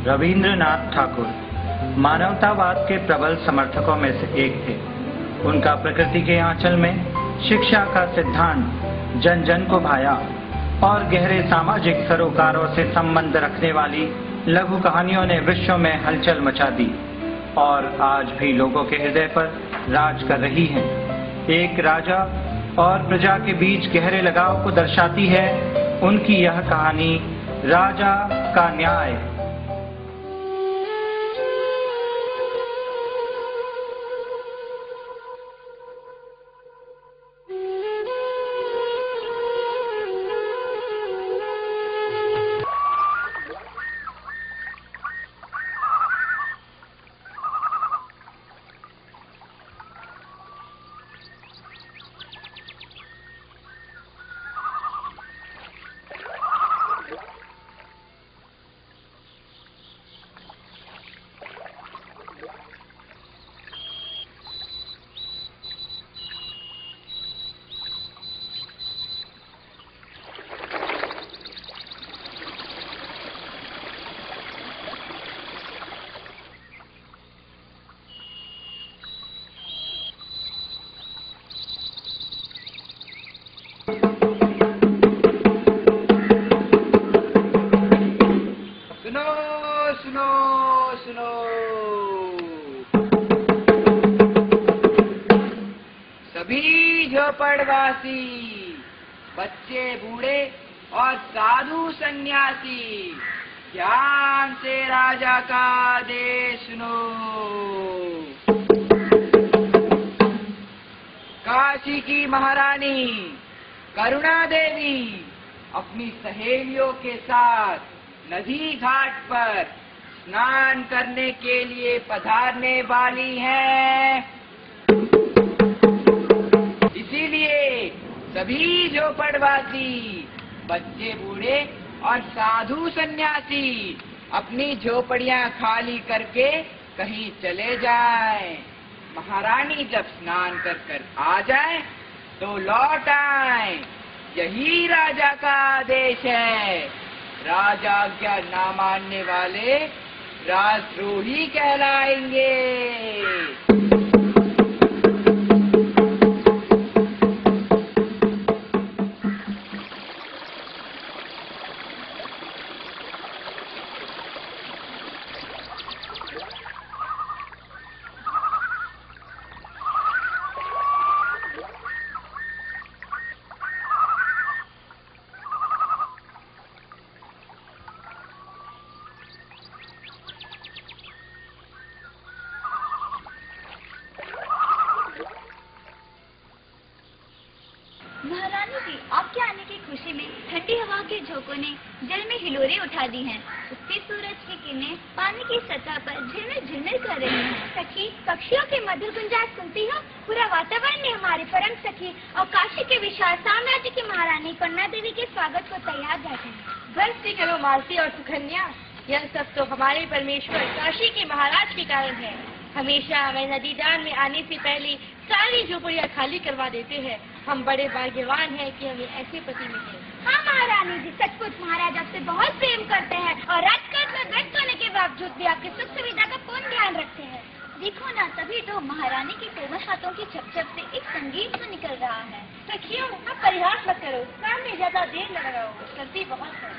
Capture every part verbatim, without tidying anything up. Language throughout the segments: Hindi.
रविंद्रनाथ ठाकुर मानवतावाद के प्रबल समर्थकों में से एक थे। उनका प्रकृति के आंचल में शिक्षा का सिद्धांत जन जन को भाया और गहरे सामाजिक सरोकारों से संबंध रखने वाली लघु कहानियों ने विश्व में हलचल मचा दी और आज भी लोगों के हृदय पर राज कर रही हैं। एक राजा और प्रजा के बीच गहरे लगाव को दर्शाती है उनकी यह कहानी, राजा का न्याय। सुनो सुनो सुनो, सभी झोपड़वासी, बच्चे बूढ़े और साधु सन्यासी, ध्यान से राजा का आदेश सुनो। काशी की महारानी करुणा देवी अपनी सहेलियों के साथ नदी घाट पर स्नान करने के लिए पधारने वाली हैं। इसीलिए सभी झोपड़वासी, बच्चे बूढ़े और साधु सन्यासी अपनी झोपड़ियां खाली करके कहीं चले जाएं। महारानी जब स्नान कर कर आ जाए तो लौट आए, यही राजा का आदेश है। राजा आज्ञा ना मानने वाले राजद्रोही कहलाएंगे। महारानी जी, आपके आने की खुशी में ठंडी हवा के झोंकों ने जल में हिलोरें उठा दी हैं। उगते सूरज की किरणें पानी की सतह पर झिलमिल झिलमिल कर रही हैं। सखी, पक्षियों के मधुर गुंजाइश सुनती हो? पूरा वातावरण में हमारे परम सखी और काशी के विशाल साम्राज्य की महारानी करुणा देवी के स्वागत को तैयार बैठे हैं। बस से करो मालती और सुकन्या, यह सब तो हमारे परमेश्वर काशी के महाराज के कारण है। हमेशा हमें नदीदान में आने से पहले सारी झोपड़ियाँ खाली करवा देते हैं। हम बड़े भाग्यवान हैं कि हमें ऐसे पति मिले। हाँ महारानी जी, सचमुच महाराज आपसे बहुत प्रेम करते हैं और राजकोट में व्यस्त होने के बावजूद भी आपकी सुख सुविधा का पूर्ण ध्यान रखते हैं। देखो ना, तभी तो महारानी के कोमल हाथों की झपझप से एक संगीत तो निकल रहा है। सखियों, अब परिहास मत करो, काम में ज्यादा देर न लगाओ, सर्दी बहुत है।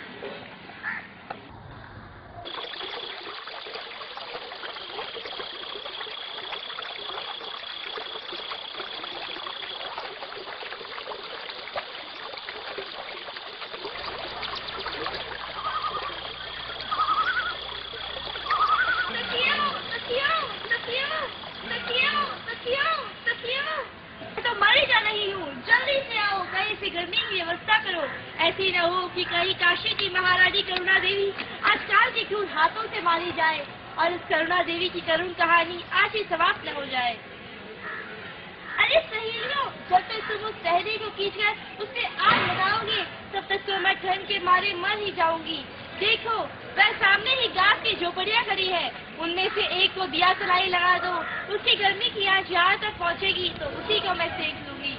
गर्मी की व्यवस्था करो। ऐसी न हो कि कहीं काशी की महारानी करुणा देवी आजकल के क्रूर हाथों से मारी जाए और इस करुणा देवी की करुण कहानी आज ही समाप्त न हो जाए। अरे सहेलियों, जब तक तुम उस सहरी को खींचकर उससे आग लगाओगे तब तक तो मैं ठंड के मारे मर ही जाऊंगी। देखो, वह सामने ही घास की झोपड़ियाँ खड़ी है, उनमें से एक को दिया सलाई लगा दो, उसकी गर्मी की आंच यहाँ तक पहुँचेगी तो उसी को मैं सेक लूंगी।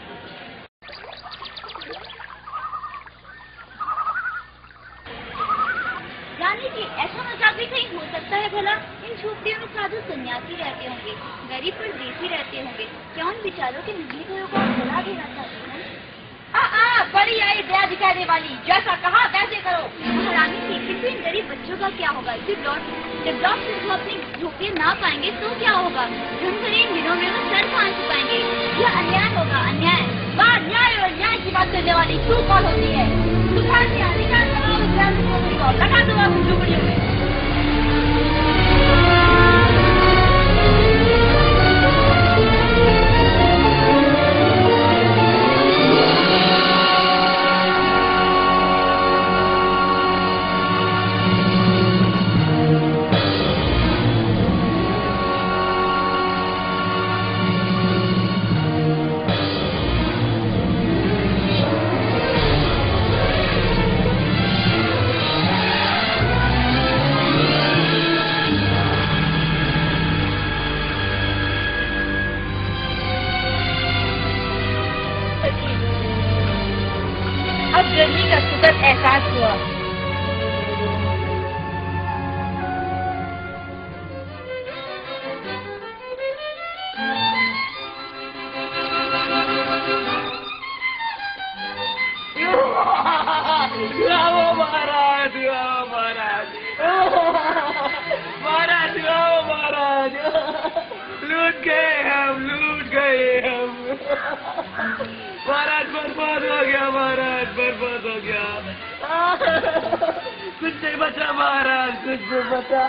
रानी जी, ऐसा मजाक भी कहीं हो सकता है भला? इन झोपड़ियों में साधु सन्यासी रहते होंगे, गरीब परदेसी रहते होंगे। क्या उन बेचारों के नहीं घरों को सलाह देना चाहते हैं? आ, आ, बड़ी आई दया दिखाने वाली, जैसा कहा वैसे करो। महारानी जी, किसी इन गरीब बच्चों का क्या होगा? जब लौट जब लौट कर वो अपनी झोपड़ियाँ ना पाएंगे तो क्या होगा? धनगरी इन दिनों में वो सर फांद चुकाएंगे। यह अन्याय होगा, अन्याय। वाह, न्याय और न्याय की बात करने वाली तू कौन होती है? दुकान से अधिकार लगाओ उस ग्रामीण झोपड़ी को, लगा दो आप उस झोपड़ियों में। अब गर्मी का सुखद एहसास हुआ। दुआओ महाराज, दुआओ महाराज, महाराज दुआओ महाराज, लूट गए हम, लूट गए हम, महाराज बर्बाद हो गया, महाराज बर्बाद हो गया, कुछ नहीं बचा महाराज, कुछ नहीं बचा।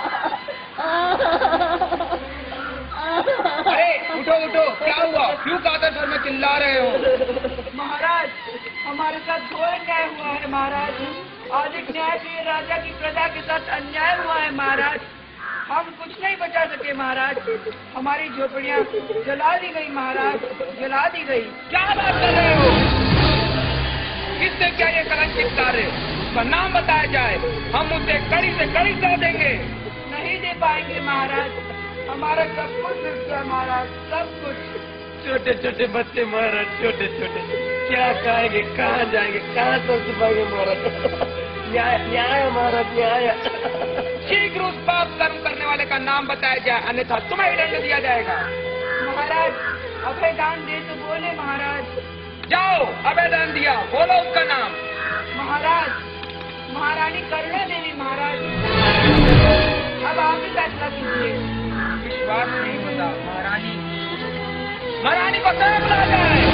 अरे उठो उठो, क्या हुआ? क्यों कातर सर में चिल्ला रहे हो? महाराज, हमारे साथ घोर अन्याय हुआ है महाराज। आज एक न्याय प्रिय राजा की प्रजा के साथ अन्याय हुआ है महाराज। हम कुछ नहीं बचा सके महाराज। हमारी झोपड़ियाँ जला दी गई महाराज, जला दी गई। क्या बात कर रहे हो? किससे क्या ये कलंकित कार्य? उसका नाम बताया जाए, हम उसे कड़ी से कड़ी सजा देंगे। नहीं दे पाएंगे महाराज, हमारा सब कुछ मिल गया महाराज, सब कुछ। छोटे छोटे बच्चे महाराज, छोटे छोटे, क्या खाएंगे, कहाँ जाएंगे, कहाँ से छुपाएंगे महाराज? न्याय न्याय महाराज, न्याय। शीघ्र उस पाप कर्म करने वाले का नाम बताया जाए, अन्यथा तुम्हें ही दंड दिया जाएगा। महाराज, अभय दान दे तो बोले महाराज। जाओ, अभय दान दिया, बोलो उसका नाम। महाराज, महारानी करुणा देवी महाराज। अब आप ही फैसला कीजिए। विश्वास नहीं होता महारानी, महारानी को स्वयं बुला जाए।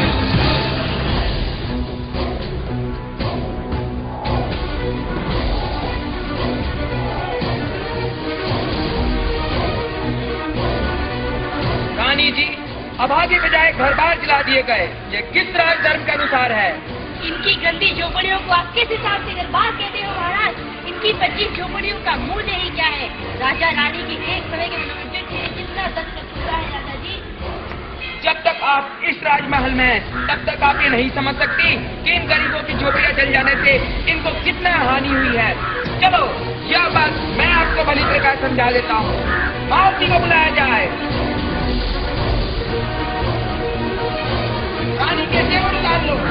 रानी जी, अभागे बजाय घर बार जला दिए गए, ये किस राज धर्म के अनुसार है? इनकी गंदी झोपड़ियों को आप किस हिसाब से दरबार कहते हो महाराज? इनकी पच्चीस झोपड़ियों का मूल्य ही क्या है? राजा रानी की एक समय के मनोरंजन से कितना दस्त होता है राजा जी? जब तक आप इस राजमहल में हैं, तब तक आप ये नहीं समझ सकती कि इन गरीबों की झोपड़ियाँ जल जाने से इनको कितना हानि हुई है। चलो, यह बात मैं आपको भली प्रकार समझा देता हूँ। मालती को बुलाया जाए। रानी के जेवर उतार लो।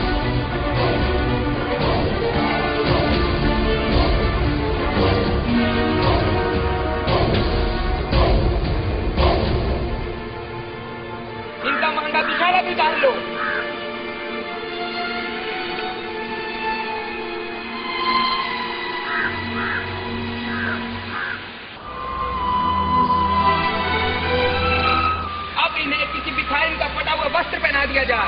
इनका महंगा दुशाला भी उतार लो। अब इन्हें किसी भिखारी का फटा हुआ वस्त्र पहना दिया जाए।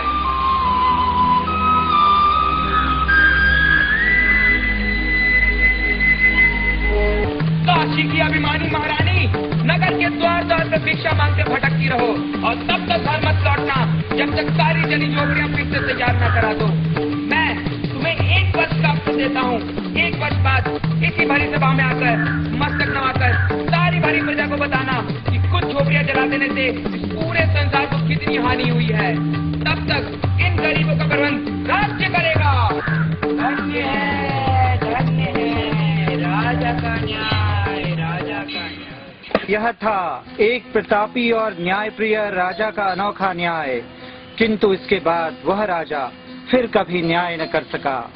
काशी की अभिमानी महारानी, नगर के द्वार द्वार पर भिक्षा मांगते भटकती रहो और तब तक घर मत लौटना जब तक सारी जली झोपड़ियां फिर से तैयार न करा दो। मैं तुम्हें एक वर्ष का अवसर देता हूँ। एक वर्ष बाद इसी भरी सभा में आकर मस्तक नवाकर सारी भरी प्रजा को बताना कि कुछ झोपड़ियां जला देने से इस पूरे संसार को कितनी हानि हुई है। तब तक इन गरीबों का प्रबंध राज्य करेगा। धन्य है, धन्य है राजा का न्याय, राजा का न्याय। यह था एक प्रतापी और न्यायप्रिय राजा का अनोखा न्याय, किंतु इसके बाद वह राजा फिर कभी न्याय न कर सका।